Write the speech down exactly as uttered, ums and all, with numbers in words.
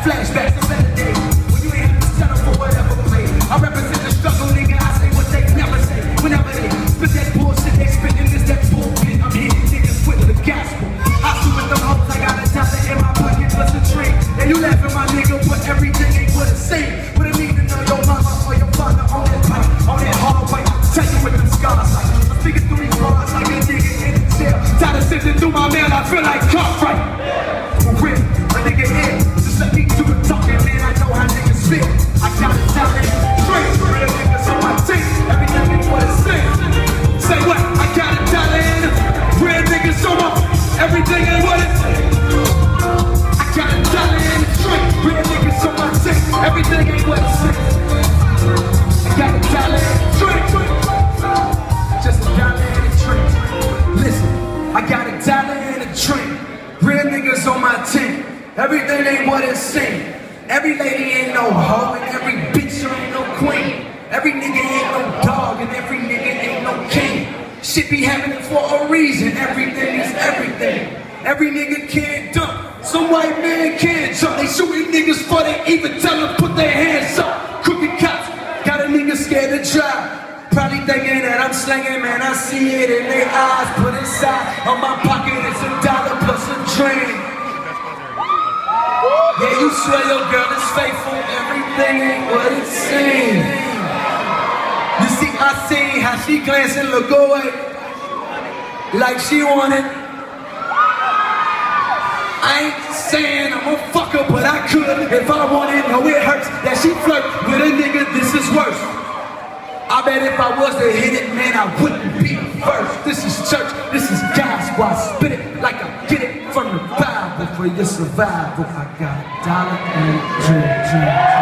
Flashbacks to better days when you ain't have to settle for whatever play. I represent the struggle, nigga. I say what they never say. Whenever they spit that bullshit, they spittin' this that bullshit. I'm hitting niggas with the gospel. I shoot with them hoes, I got a dollar in my pocket plus a tree. And you laughing, my nigga, but everything ain't what it seems. But it need to know your mama or your father on that pipe, on that hard white. Tell you with them scars like I'm speaking through these bars like a nigga in the jail. Tired of sifting through my mail, I feel like Cartwright. For real, a nigga here, just let me do the talking, man. I know how niggas feel. I got a talent, straight for real niggas on my team. Everything ain't what it seems. Say what? I got a talent, real niggas on my. Everything ain't what it seems. I got a talent, straight, real niggas on my team. Everything ain't what it seems. I got a talent, straight, just a dollar and a drink. Listen, I got a dollar and a drink. Real niggas on my team. Everything ain't what it seems. Every lady ain't no hoe and every bitch ain't no queen. Every nigga ain't no dog and every nigga ain't no king. Shit be happening for a reason. Everything is everything. Every nigga can't dump. Some white man can't jump. They shooting niggas before they even tell them put their hands up. Crooked cops got a nigga scared to drive. Probably thinking that I'm slanging, man. I see it in their eyes. Put inside of my pocket, it's a dollar plus a drink. Yeah, you swear your girl is faithful. Everything ain't what it seems. You see, I see how she glance and look away like she wanted. I ain't saying I'm a fucker, but I could if I wanted. No, it hurts that she flirt with a nigga. This is worse. I bet if I was to hit it, man, I wouldn't be first. This is church, this is gospel. I spit it like I get it from the Bible. For your survival, I got a dollar and a drink.